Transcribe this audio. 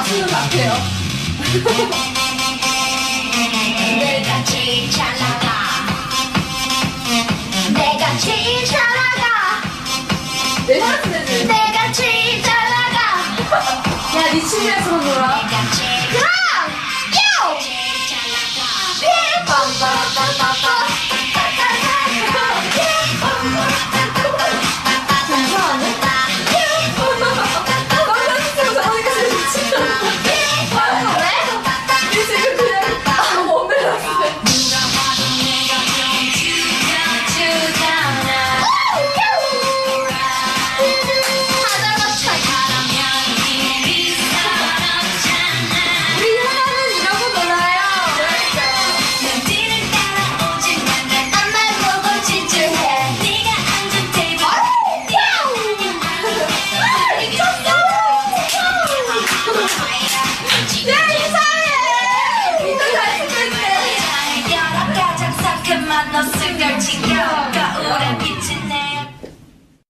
맞추는 것 같아요. 내가 제일 잘 나가. 내가 제일 잘 나가. 내가 쓰는. 내가 제일 잘 나가. 야, 니 침대에서 놀아. 내가 제일 그럼! 요! 제일 잘 나가. 괜찮아네? 널렸으면 저러니까 진짜 미친다. 왜? 니 지금 그냥 몸을 났어. 우리 하나는 이러고 놀아요. 야, 이상해! 니도 잘 쓰고 있네. 가장 상큼한 너스 걸친 겨울에 비친